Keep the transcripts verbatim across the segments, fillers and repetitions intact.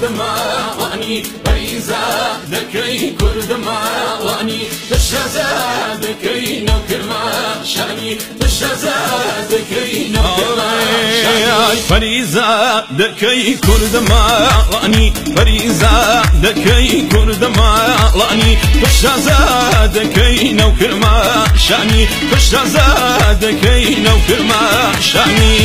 ماڵانی پەریزە دەکەی کورد ماڵانی تشەزە دەکەی نەوکرماشانی تشەزە دەکەی نەوکرماشانی پەریزە دەکەی کورد ماڵانی پەریزە دەکەی کورد ماڵانی تشەزە دەکەی نەوکرماشانی تشەزە دەکەی نەوکرماشانی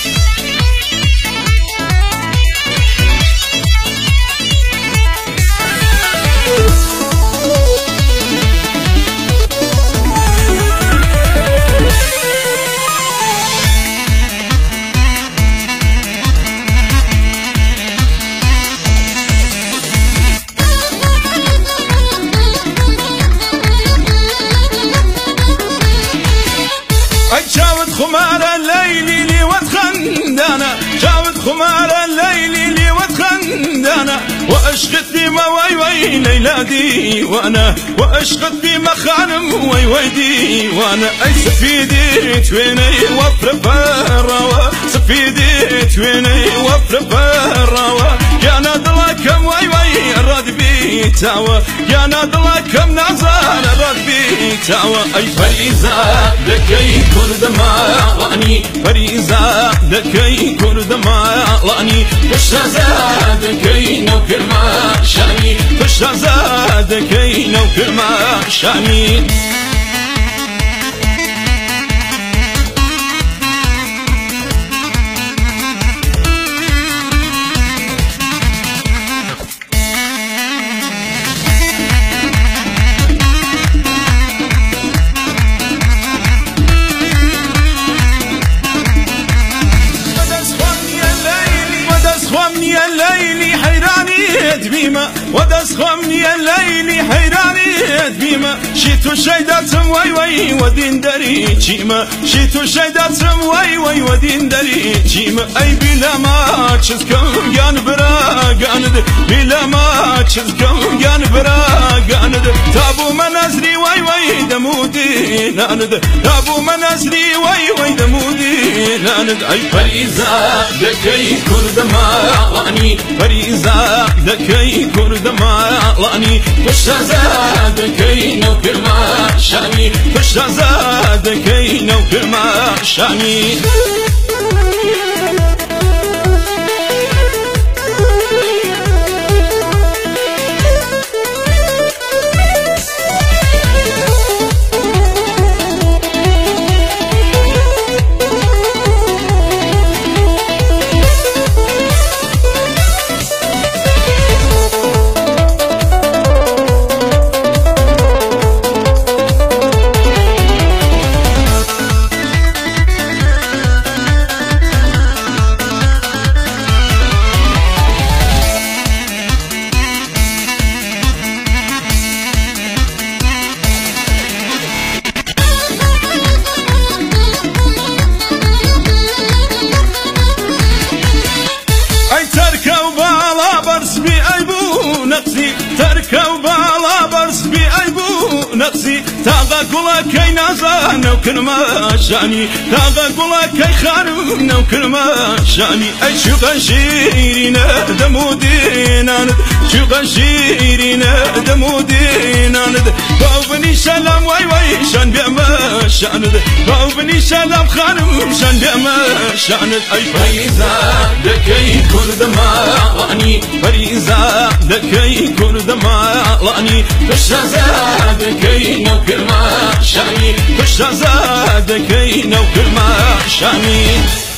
جاود خمار الليل لي وتخندانا جاود خمار الليل لي وتخندانا واشقد بما وي وي ليلادي وانا واشقد بما خانم وي ويدي وانا اي سفيدي تويني وفر براوا سفيدي تويني وفر براوا يا نادلا كم وي وي راد بيتاوا يا نادلا كم نازل راد بيتاوا اي پەریزە دەکەی کورد ماڵانی پەریزە دەکەی کورد ماڵانی تشەزە دەکەی نەوکرماشانی تشەزە دەکەی نەوکرماشانی خمني الليل حيراني دبيمة ودس خمني الليل حيراني دبيمة شيتو شيدات وي وي ودين دري جيمة شيتو شيدات وي وي ودين دري جيمة اي بلا ما تشزكم جان برا جاند بلا ما تشزكم جان برا جاند تابو منازلي وي وي دمودي ناند تابو منازلي وي وي دمودي ناند اي پەریزە دەکەی کورد ماڵانی پەریزە دەکەی کورد ماڵانی تشەزە دەکەی نەوکرماشانی تشەزە دەکەی نەوکرماشانی تركوا بالا برس بي ايبو نقصي تاغا قولا كي نازان وكرماشاني تاغا قولا كي خانم وكرماشاني اي شوغا شيرينا دمودينا شوغا شيرينا دمودينا باوبني سلام واي واي شان بيما شاند باوبني سلام خانم شان بيما شاند اي پەریزە دەکەی کورد ماڵانی پەریزە دەکەی کورد ماڵانی تشەزە دەکەی نەوکرماشانی تشەزە دەکەی نەوکرماشانی